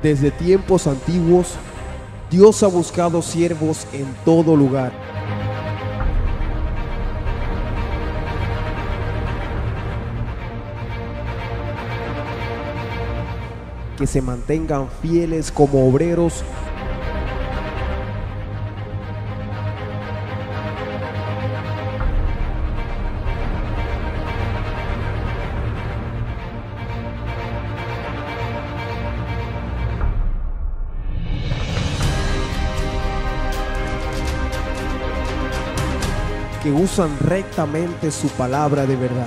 Desde tiempos antiguos, Dios ha buscado siervos en todo lugar, que se mantengan fieles como obreros que usan rectamente su palabra de verdad.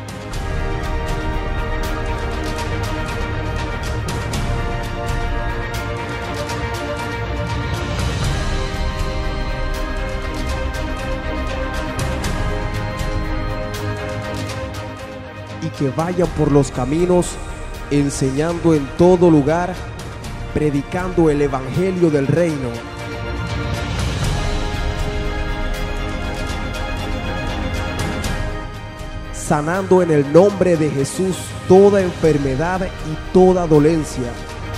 Y que vayan por los caminos, enseñando en todo lugar, predicando el evangelio del reino, sanando en el nombre de Jesús toda enfermedad y toda dolencia.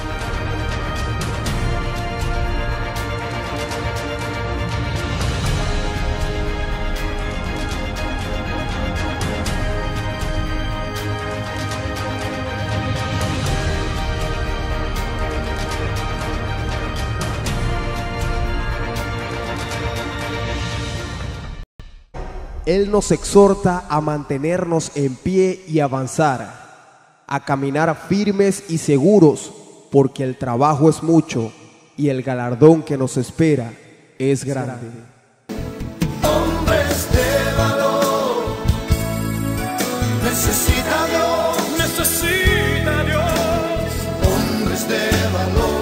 Él nos exhorta a mantenernos en pie y avanzar, a caminar firmes y seguros, porque el trabajo es mucho y el galardón que nos espera es grande. Hombres de valor, necesita Dios, hombres de valor.